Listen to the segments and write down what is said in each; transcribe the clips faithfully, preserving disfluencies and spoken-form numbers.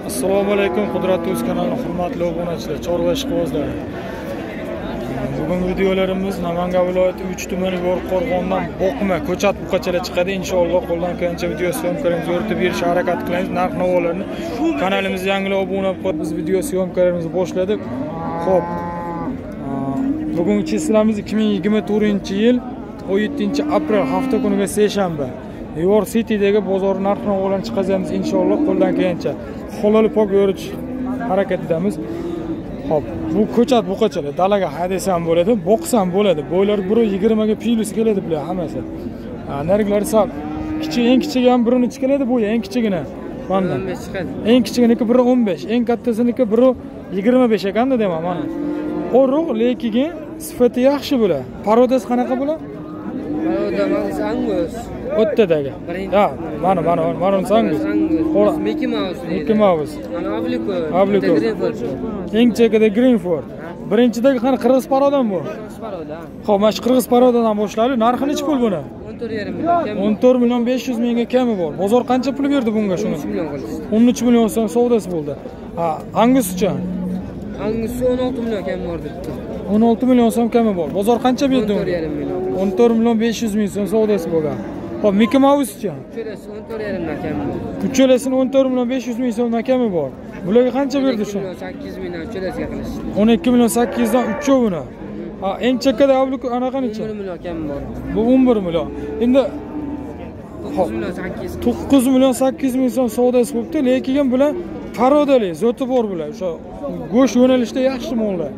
Assalomu alaykum, Qudratli o'z kanalining hurmatli obunachilar, chorva ishqibozlari. Bugungi videolarimiz Namangan viloyati uch tumani Qo'rg'ondan Boqma, Ko'chat buqachalar chiqadi. Inshaalloh qo'ldan kelgancha video syomkalarimizni yoritib berishga harakat qilamiz. Narx-navolarni kanalimizga yangilab obuna bo'lib, biz video syomkalarimizni boshladik. Xo'p. Bugungi chislamiz ikki ming yigirma to'rtinchi yil o'n yettinchi aprel hafta kuniga seshanba. Yor City'dagi bozor narx-navolarni chiqazamiz inshaalloh qo'ldan kelgancha. Hololi pok yoritish harakatidamiz. Hop, bu ko'chat buqachalar dalaga haydasam bo'ladi, boqsam bo'ladi. Bo'ylar bir yigirma ga plus keladi bular hammasi. Ha, nariglari sal kichik, eng kichigi ham bir uch keladi, bu eng kichigini. Mana o'n besh chiqadi. Eng kichiginiki bir o'n besh, eng kattasiniki bir yigirma besh ekanda deyman mana. Qo'rq, lekin sifati yaxshi bular. Parodasi qanaqa bular? Parodamiz Angus. O'ttadagi. Ha, mana mana mana Angus. Mickey Mouse. Mickey Mouse. Mana Abliko. Abliko. Eng chekada Greenford. Birinchidagi qani qirg'iz parodan bu? Qirg'iz paroda. Xo'p, mana shu qirg'iz parodadan boshladi. Narxi necha pul buni? o'n to'rt yarim million. o'n to'rt million besh yuz mingga kami bor. Bozor qancha pul berdi bunga shuni? o'n uch million qildi. o'n uch million so'm savdosi bo'ldi. Ha, Anguscha? Angus o'n olti million kami bor debdi. o'n olti million so'm kami bor. Bozor qancha berdi? o'n to'rt yarim million. o'n to'rt million besh yuz ming so'm savdosi bo'lgan. Xo'p, Mickey Mouse'cha? Uchalasi o'n to'rt yarim million kami bor. Uchalasini o'n to'rt million besh yuz ming so'mdan kami bor. Bularga qancha berdi shu? sakkiz million uchalasiga qilishdi. o'n ikki million sakkiz yuzdan uchovini. Ha, eng chekkada Abliko anaqa necha? o'n bir million kami bor. Bu o'n bir million. Endi to'qqiz million sakkiz. to'qqiz million sakkiz ming so'm savdosi bo'libdi, lekin bular parodali, zoti bor bular. O'sha go'sht yo'nalishda yaxshi mollar.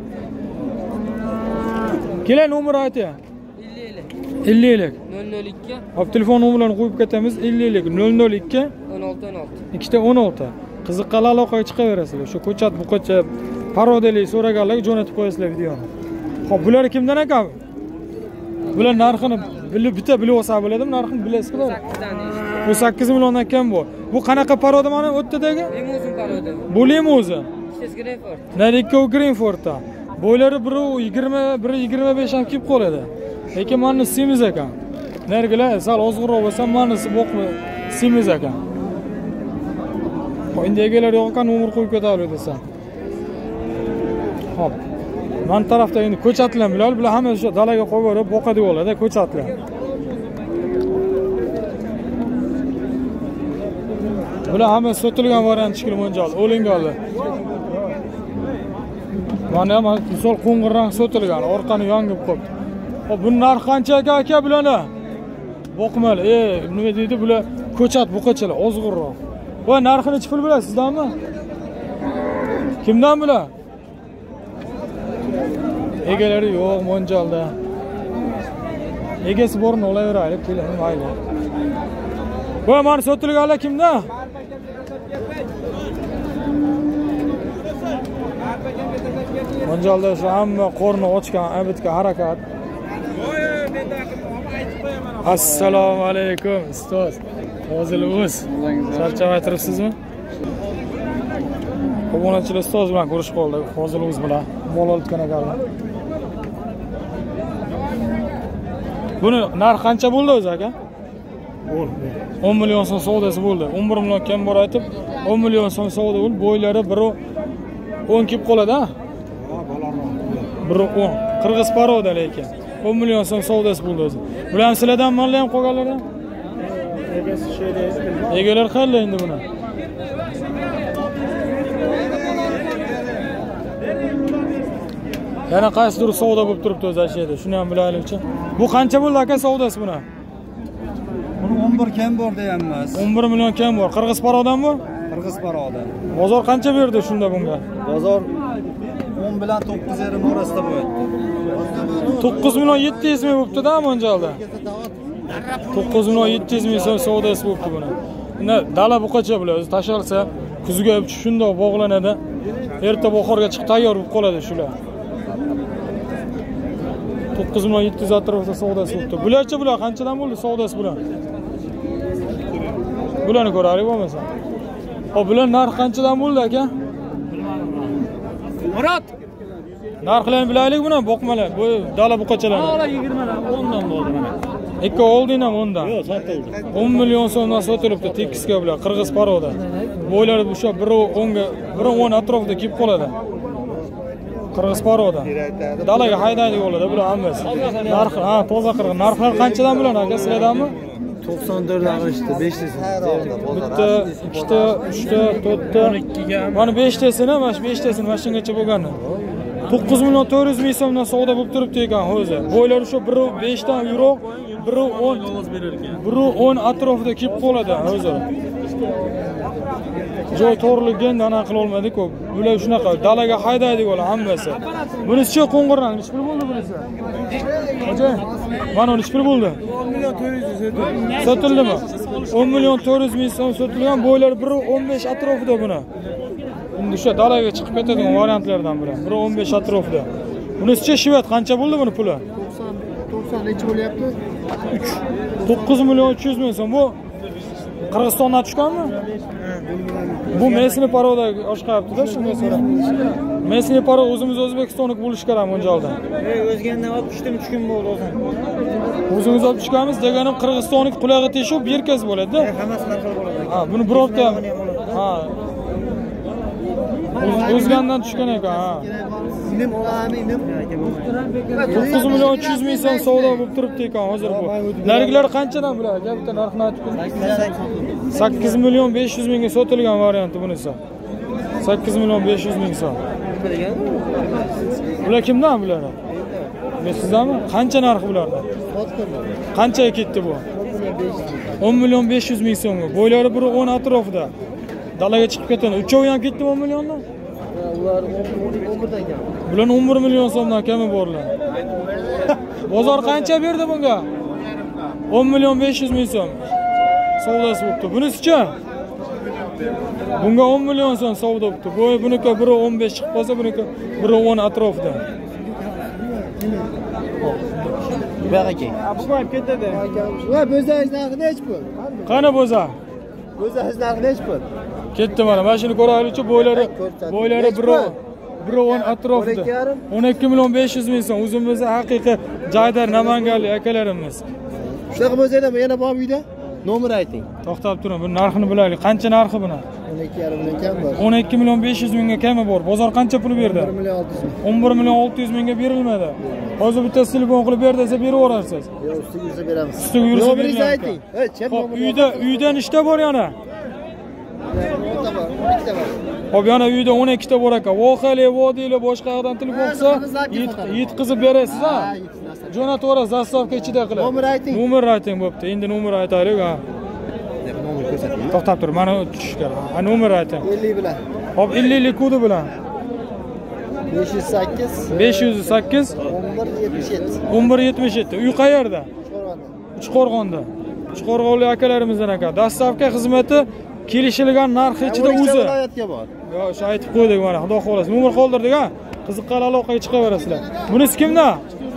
Keling, nomer ayting. ellik ellik. nol nol ikki. Hop, telefon nomerlarini qo'yib ketamiz. ellik ellik nol nol ikki o'n olti o'n olti. ikkita o'n olti. Qiziqqan aloqaga chiqaverasizlar. Shu ko'chat buqacha parodali so'raganlarga jo'natib qo'yasizlar videoni. Xo'p, bular kimdan ekan? Bular narxini bilib bitta bilib olsa bo'ladimi? Narxini bilasizmi? Bu sakkiz milliondan kam bu. Bu qanaqa paroda mana o'ttadagi? Limuzin paroda. Bu limuzin. Ikkitasi Greenford. Narikov Greenfordda. Bo'ylari bir yigirma, bir yigirma besh ham kelib qoladi. Lekin mana semiz ekan. Nargilar sal ozg'inroq bo'lsa, manisi boqma semiz ekan. Endi egalar yo'qqa nomer qo'yib ketavering desam. Hop. Men tarafda endi ko'chatlar bilan bular hamma o'sha dalaga qo'yib boqadi bo'ladi, ko'chatlar. Bular hamma sotilgan variant shikil mo'ljal, o'linganlar. Mana ham misol qo'ng'irrang sotilgan, orqani yongib qo'yib. Hop, bu narx qancha aka bularni? Boqmali. E, nima deydi bular? Ko'chat buqachalar, ozg'inroq. Voy, narxini necha pul bilasizlarmi? Kimdan bular? Egalari yo'q mo'ljalda. Egasi borni olaveraylik, keling, mayli. Voy, mana sotilganlar kimda? Mo'ljalda shu hamma qorni ochgan, abitga harakat. Assalomu alaykum, ustoz. Hozirlik charchamay turibsizmi? Obunachilar ustoz bilan ko'rishib qoldik. Hozirlik bilan mol olgan ekanlar. Buni narx qancha bo'ldi o'zi aka? o'n million so'm savdosi bo'ldi. o'n bir million kam bor aytib, o'n million so'm savdo bo'ldi. Bo'ylari bir o'n kelib qoladi-a? bir o'n. Qirg'iz paroda lekin. o'n million so'm savdosi bo'ldi o'zi. Bular ham sizlardan mollar ham qolganlar-a? Egasi sheyda. Egalar qanday endi buni? Yana qaysidir savdo bo'lib turibdi o'zi ashiyada. Shuni ham bilaylikchi. Bu qancha bo'ldi aka savdosi buni? Buni o'n bir kam bor deyapmiz. o'n bir million kam bor. Qirg'iz parodanmi? Qirg'iz paroda. Bozor qancha berdi shunda bunga? Bozor o'n bilan to'qqiz yarim orasida bo'lyapti. to'qqiz million yetti yuz ming bo'libdi-da mo'ljalda. to'qqiz million yetti yuz ming so'm savdosi bo'libdi buni. Unda dala buqacha bular o'zi tashalsa, kuzga shundoq bog'lanadi. Erta bahorga chiqib tayyor bo'lib qoladi shular. to'qqiz million yetti yuz atrofida savdosi bo'libdi. Bularcha bular qanchadan bo'ldi savdosi bular? Bularni ko'raylik bo'lmasa. Hop, bular narx qanchadan bo'ldi aka? Murod. Narxlarni bilaylik buni, boqmalar. Bu dala buqachalar. Hala yigirma dan o'n dan bo'ldi mana. ikki olding ham o'ndan. Yo'q, sotildi. o'n million so'mdan sotilibdi tekisga bular qirg'iz paroda. Bo'ylari o'sha bir o'n ga bir o'n atrofida kelib qoladi. Qirg'iz paroda. Dalaga haydaydi bo'ladi bular hammasi. Narxi, ha, toza qirg'iz. Narxlar qanchadan bular aka sizlardanmi? to'qson to'rt ag'ishdi, beshtasi. Bitta, ikkita, uchta, to'rtta. Mana beshtasini, mana shu beshtasini mana shungacha bo'lgani. to'qqiz million to'rt yuz ming so'mdan savdo bo'lib turibdi ekan o'zi. Bo'ylari shu bir besh dan yuro, bir o'n bir o'n atrofida kelib qoladi o'zi. Joy to'g'riligini aniq qila olmadik-ku. Bular shunaqa dalaga haydaydi ular hammasi. Bunisi-chi qo'ng'irrang, nech pul bo'ldi bunisi? Xo'ja, mana nech pul bo'ldi? o'n million to'rt yuz sotildi. Sotildimi? o'n million to'rt yuz ming so'm sotilgan, bo'ylari bir o'n besh atrofida buni. Endi o'sha dalaga chiqib ketadigan variantlardan biri. bir o'n besh atrofida. Bunisi-chi shvet qancha bo'ldi buni puli? to'qson to'qson necha bo'lyapti? uch to'qqiz million uch yuz ming so'm. Bu Qirg'izistondan tushganmi? Bu Mesni parodaga oshqayapti-da, shunga so'rab. Mesni paro o'zimiz O'zbekistonniki bo'lish kerak mo'ljalda. Ey, o'zgandan olib tushdim, uch kun bo'ldi o'zim. O'zingiz olib tushganmiz deganim Qirg'izistonniki qulog'i teshib bir kez bo'ladi-da. Hammasi har xil bo'ladi. Ha, buni birovga ha. O'zgandan tushgan ekan, ha. Inim olami, inim. to'qqiz million uch yuz ming so'm savdo bo'lib turibdi ekan hozir bu. Narigilar qanchadan bular? Aka bitta narxini aytib qo'ying. sakkiz million besh yuz mingga sotilgan varianti bunisi. sakkiz million besh yuz ming so'm. Bular kimdan bular? Sizlarmi? Qancha narxi bularda? Qanchaga ketdi bu? o'n million besh yuz ming so'mga. Bo'ylari bir o'n atrofida. Dalaga chiqib ketadi. Uchovi ham ketdi o'n milliondan? Ular o'n birdan kam. Bular o'n bir million so'mdan kami borlar. Bozor qancha berdi bunga? o'n million besh yuz ming so'm. Savdosi bo'pti. Bunisi-chi? Bunga o'n million so'm savdo bo'pti. Bu buniki bir o'n besh chiqib qolsa, buniki bir o'n atrofida. Buyoqqa kel. Bu ham ketadi. Va bo'zangiz narxi nech pul? Qani bo'za? Bo'zangiz narxi nech pul? Ketdi mana. Mana shuni ko'raylik-chi, bo'ylari bo'ylari bir o'n atrofida. o'n ikki million besh yuz ming so'm. O'zimiz haqiqiy Jaydar Namanganlik akalarimiz. Shunaqa bo'lsa-da yana bor uyda. Nomer ayting. To'xtab turing, bu narxini bilaylik. Qancha narxi buni? o'n ikki yarim million kam bor. o'n ikki million besh yuz mingga kami bor. Bozor qancha pul berdi? bir million olti yuz ming. o'n bir million olti yuz mingga berilmadi. Hozir bitta telefon qilib ber desa beraverasiz. Yo'q, ustiga yursa beramiz. Ustiga yursa nomeringizni ayting. Hey, chet Xo'p, uyda uyda nechta bor yana? Bitta bor, ikkita bor. Xo'p, yana uyda o'n ikkita bor ekan. Vohali, vodiylar boshqa yoqdan telefon qilsa, yetkazib berasiz, ha? Jo'nataverasiz, zastavka ichida qilib. Nomer ayting. Nomer ayting, bo'pti. Endi nomer aytaylik, ha. Nomer ko'rsating. To'xtab tur, mana tushish kerak. Ha, nomer ayting. ellik bilan. Xo'p, ellik lik kodi bilan. besh yuz sakkiz. besh yuz sakkiz. o'n bir yetmish yetti. o'n bir yetmish yetti. Uy qayerda? Chorvonda. Uchqo'rg'onda. Uchqo'rg'onlik akalarimizdan ekan. Dastavka xizmati kelishilgan narx ichida o'zi. Viloyatga bor. Yo, o'sha aytib qo'ydik mana, xudo xolasa. Nomer qoldirdik, ha. Qiziqqan aloqaga chiqaverasizlar. Bunisi kimdan?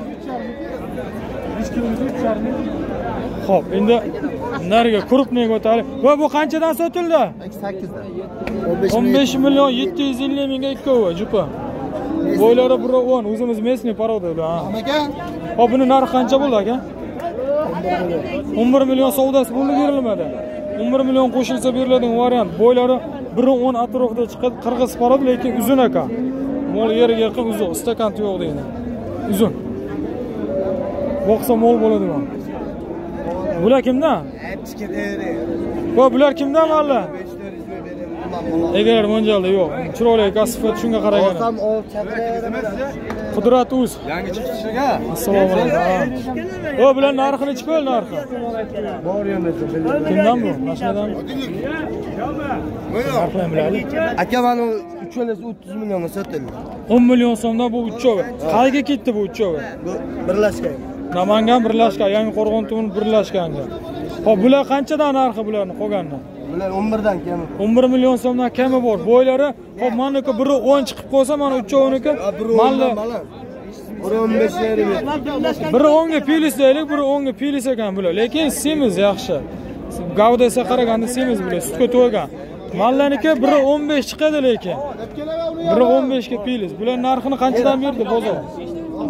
Xo'p, endi nariga krupniga o'taylik. Va bu qanchadan sotildi? sakkizdan. o'n besh million yetti yuz ellik mingga ikkovi, jupa. Bo'ylari bir o'n, o'zimiz Mesni paroda, ha. Aka? Xo'p, buni narxi qancha bo'ldi aka? o'n bir million savdosi bo'ldi, berilmadi. o'n bir million qo'shilsa beriladigan variant. Bo'ylari bir o'n atrofida chiqadi, qirg'iz paroda, lekin uzun ekan. Mol yeriga yaqin uzun, stakan yo'q deydi. Uzun. Boqsa mol bo'ladi bu. Bular kimdan? Va bular kimdan malla? Egalar mo'ljalda yo'q. Chiroyli kasifat shunga qaragan. Olsam ol chaqiraveramiz. Qudrat uz. Yangi chiqishiga. Assalomu alaykum. O bular narxi nechi pul narxi? Bor yonida. Kimdan bu? Mashinadanmi? Narxini bilaylik. Aka mana uchalasi o'ttiz millionga sotildi. o'n million so'mdan bu uchovi. Qayerga ketdi bu uchovi? Bu birlashgan. Namangan birlashgan, Yangi Qo'rg'on tumani birlashganga. Xo'p, bular qanchadan narxi bularni qolganini? Bular o'n birdan kami. o'n bir million so'mdan kami bor. Bo'ylari, xo'p, meniki biri o'n chiqib qolsa, mana uchoviniki malla bir o'n besh yarim. biri o'nga pilis deylik, biri o'nga pilis ekan bular. Lekin semiz yaxshi. Gavdasiga qaraganda semiz bular, sutga to'ygan. Mallaniki biri o'n besh chiqadi lekin. biri o'n besh ga pilis. Bular narxini qanchadan berdi bozor?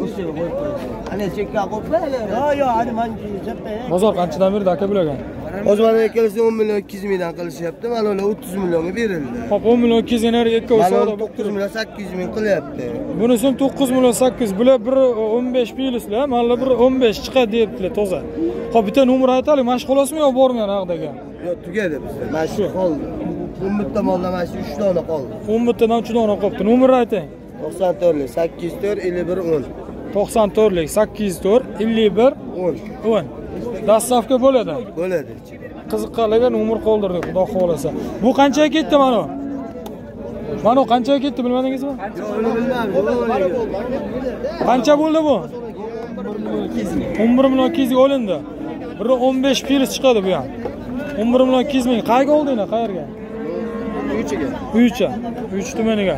Ana chekka qo'yma. Yo, yo, hadi men chappa. Bozor qanchadan berdi aka bularga? O'zbeklarga kelsa o'n million ikki yuz mingdan qilishyapti. Mana ular o'ttiz millionga berildi. Xo'p, o'n million ikki yuz ming ikkovi savdo bo'lib to'qqiz million sakkiz yuz ming qilyapti. Bunisi to'qqiz million sakkiz yuz. Bular bir o'n besh pilislar, mana bir o'n besh chiqadi deyaptilar toza. Xo'p, bitta nomer aytaylik, mashg'ulolasizmi yo bormayman haqdaga? Yo'q, tugadi bizda. Mana shu qoldi. o'n bitta moldan mana shu uch dona qoldi. o'n bittadan uch dona qolibdi. Nomerni ayting. to'qson to'rt sakkiz yuz to'rt ellik bir o'n. to'qson to'rt sakkiz yuz to'rt ellik bir o'n. o'n. Dastavka bo'ladi. Bo'ladi. Qiziqqanlarga nomer qoldirdik, xudo xolasa. Bu qanchaga ketdi mana? Mana qanchaga ketdi bilmadingizmi? Yo'q, uni bilmadim. Qancha bo'ldi bu? o'n bir million ikki yuz olindi. Bir o'n besh pilis chiqadi bu ham. o'n bir million ikki yuz ming. Qayerga oldinglar? Qayerga? Uychiga. Uycha. Uch tumaniga.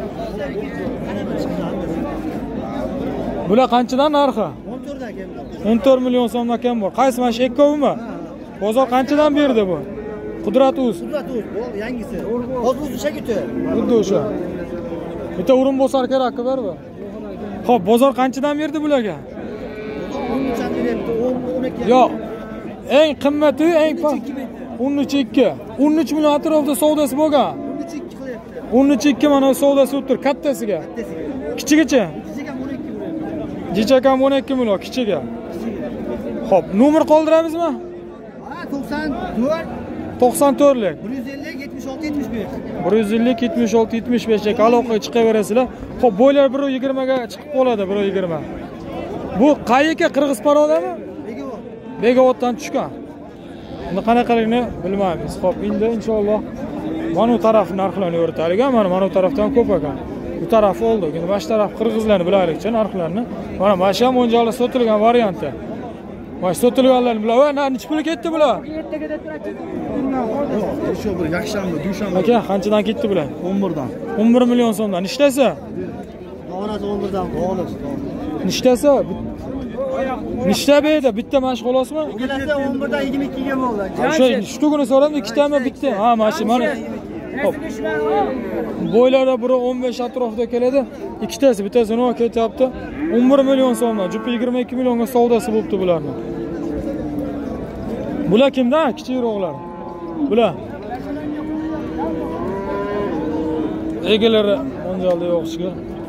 Bular qanchadan narxi? o'n to'rtdan kam. o'n to'rt million so'mdan kam bor. Qaysi mana shu ikkovimi? Bozor qanchadan berdi bu? Qudrat uz. Qudrat uz, bu yangisi. Hozir o'sha ketdi. Xuddi o'sha. Bitta o'rin bosar kerak bar bu. Xo'p, bozor qanchadan berdi bularga? o'n uchdan beryapti. o'n ikki. Yo'q. Eng qimmati, eng past. o'n uch ikki. o'n uch million atrofida savdosi bo'lgan. o'n uch ikki qilyapti. o'n uch ikki mana savdosi o'ttir kattasiga. Kichigicha. Jichakam o'n ikki million kichiga. Xo'p, nomer qoldiramizmi? Ha, to'qson to'rt to'qson to'rt lik. bir yuz ellik yetmish olti yetmish besh. bir yuz ellik yetmish olti yetmish besh ga aloqaga chiqaverasizlar. Xo'p, bo'ylar bir yigirma ga chiqib qoladi, bir yigirma. Bu qayerga Qirg'iz parodami? Begavot. Begavotdan tushgan. Buni qanaqaligini bilmaymiz. Xo'p, endi inshaalloh mana bu taraf narxlarni o'rtalik, mana mana bu tarafdan ko'p ekan. Bu taraf oldi. Endi bosh taraf qirg'izlarni bilaylikcha narxlarni. Mana mana shu mo'ljali sotilgan varianti. Mana sotilganlarni bilan, va nech pul ketdi bular? Shu bir yakshanba, dushanba. Aka, qanchadan ketdi bular? o'n birdan. o'n bir million so'mdan. Nechtasi? Donasi o'n birdan. Donasi. Nechtasi? Nechta berdi? Bitta mashg'ulosmi? Ikkalasi o'n birdan yigirma ikki ga bo'ldi. O'sha shu kuni so'radim, ikkitami bitta? Ha, mana shu mana. Hop. Bo'ylari biri o'n besh atrofida keladi. Ikkitasi, bittasi nima ketyapti? o'n bir million so'mdan, jupi yigirma ikki millionga savdosi bo'libdi bularni. Bular kimdan? Kichikroqlar. Bular. Egalari monjalda yo'qchiga.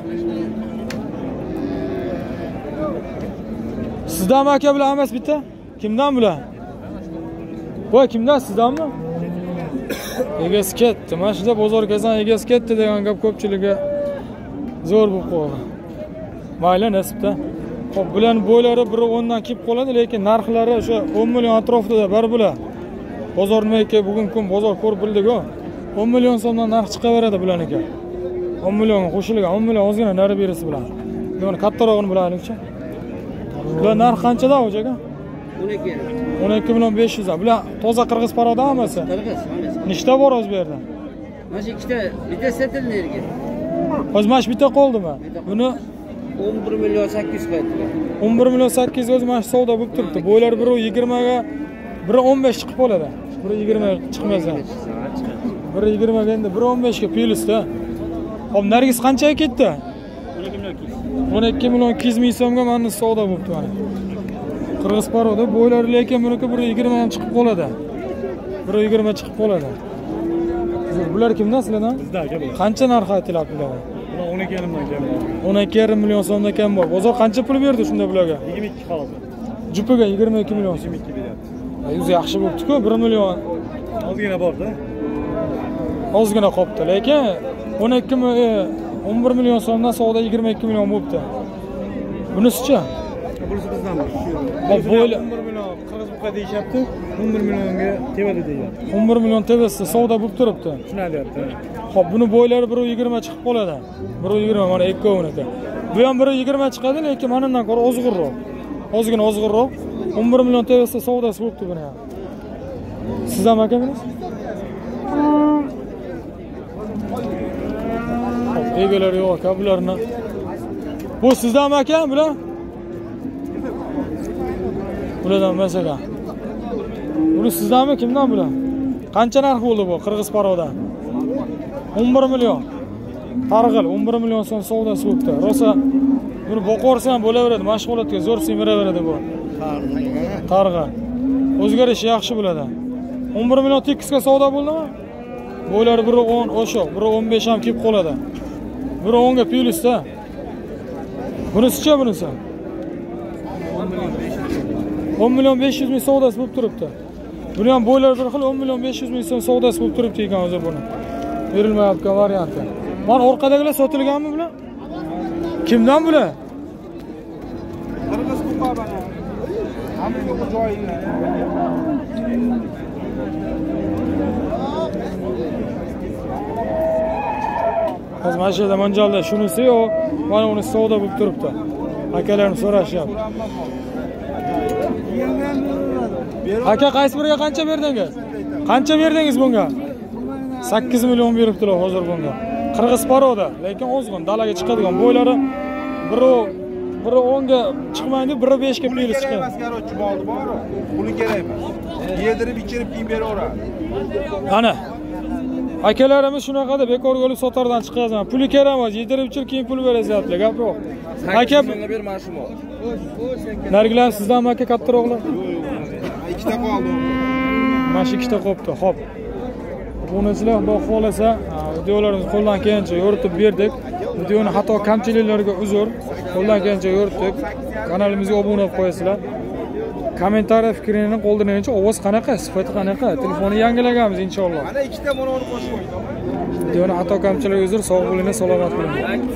Sizdan aka bilan emas bitta? Kimdan bular? Voy, kimdan? Sizdanmi? Egasi ketdi. Mana shunda bozor kelsan egasi ketdi degan gap ko'pchilikga zo'r bo'lib qoldi. Mayli, nasibda. Xo'p, bularning bo'ylari bir o'n dan kelib qoladi, lekin narxlari o'sha o'n million atrofida bar bular. Bozor nima ekan, bugun kun bozor ko'rib bildik-ku. o'n million so'mdan narx chiqaveradi bularniki. o'n millionga qo'shilgan, o'n million ozgina nari berisi bilan. Buni kattarog'ini bilaylikchi. Bular narx qanchadan o'jaga? o'n ikki. o'n ikki million besh yuz. Bular toza qirg'iz paroda hammasi. Qirg'iz, hammasi. Nechta bor o'z bu yerda? Mana shu ikkita, bitta setildi erga. O'z mash bitta qoldimi? Buni o'n bir million sakkiz yuz qaytdi. o'n bir million sakkiz yuz o'z mash savdo bo'lib turibdi. Bo'ylar bir yigirma ga bir o'n besh chiqib qoladi. bir yigirma chiqmasa. bir yigirma ga endi bir o'n besh ga pilisda. Hop, Nargis qanchaga ketdi? o'n ikki million ikki yuz ming so'mga mana savdo bo'libdi mana. Qirg'iz paroda bo'ylari lekin buniki bir yigirma ham chiqib qoladi. bir yigirma chiqib qoladi. Bular kimdan sizlardan? Bizda aka bular. Qancha narx aytiladi bularga? Bular o'n ikki yarim dan kam bor. o'n ikki yarim million so'mdan kam bor. Bozor qancha pul berdi shunda bularga? yigirma ikki qoldi. Jupiga yigirma ikki million. yigirma ikki beryapti. O'zi yaxshi bo'libdi-ku, bir million. Ozgina bor-da. Ozgina qolibdi, lekin o'n ikki o'n bir million so'mdan savdo yigirma ikki million bo'libdi. Bunisi-chi? Bunisi bizdan bor. Hop, bo'yli o'n bir million qirg'iz buqa deyapti. o'n bir millionga tevadi deyapti. o'n bir million tevasida savdo bo'lib turibdi. Shunday deyapti. Hop, buni bo'ylari bir yigirma chiqib qoladi. bir yigirma mana ikkovniki. Bu ham bir yigirma chiqadi, lekin mendan ko'ra ozg'irroq. Ozgina ozg'irroq. o'n bir million tevasida savdosi bo'libdi buni ham. Sizdan akamiz? Egalari yo'q aka bularni. Bu sizdan aka bular? Bulardan emas aka. Buni sizdanmi, kimdan bular? Qancha narx bo'ldi bu Qirg'iz paroda? o'n bir million. Targ'il o'n bir million so'm savdosi bo'libdi. Rosa Buni boqorsa ham bo'laveradi, mashg'ulotga zo'r semiraveradi bu. Qarg'a. O'zgarishi yaxshi bo'ladi. o'n bir million tekisga savdo bo'ldimi? Bo'ylari biri o'n, o'sha, biri o'n besh ham kelib qoladi. Biri o'n ga plyusda. Bunisi-chi bunisi? o'n million besh yuz ming savdosi bo'lib turibdi. Buni ham bo'ylari bir xil o'n million besh yuz ming so'm savdosi bo'lib turibdi ekan hozir buni. Berilmayotgan varianti. Mana orqadagilar sotilganmi bular? Kimdan bular? Qirg'iz muqobala. Hamma joyida. Hozir mana shu yerda manjalda shunisi yo'q, mana uni savdo bo'lib turibdi. Akalarim so'rashyapti. Aka qaysi biriga qancha berdingiz? Qancha berdingiz bunga? sakkiz million beribdilar hozir bunga. Qirg'iz paroda, lekin ozg'in dalaga chiqadigan bo'ylari biri biri o'n ga chiqmaydi, biri besh ga plyus chiqadi. Maskarotchi bo'ldi, bor. Puli kerak emas. Yedirib, ichirib keyin beraveradi. Ana. Akalarimiz shunaqada bekorga olib sotardan chiqazman. Puli kerak emas, yedirib ichirib keyin pul berasiz-lar, gap yo'q. Aka menga ber, mana shu mol. Nargilar sizdanmi aka kattaroqlar? Ikkita qoldi. Mana shu ikkita qopti. Xo'p. Bunisilar xudo xolasa, videolarimizni qo'ldan kelgancha yoritib berdik. Videoni xato kamchiliklarga uzr. Qo'ldan kelgancha yoritdik. Kanalimizga obuna bo'lib qo'yasizlar. Kommentariy fikringizni qoldirgancha ovoz qanaqa, sifati qanaqa? Telefonni yangilaganmiz inshaalloh. Mana ikkita mononi qo'shib qo'ydim. Videoni xato kamchiliklarga uzr. Sog' bo'linglar, salomat bo'ling.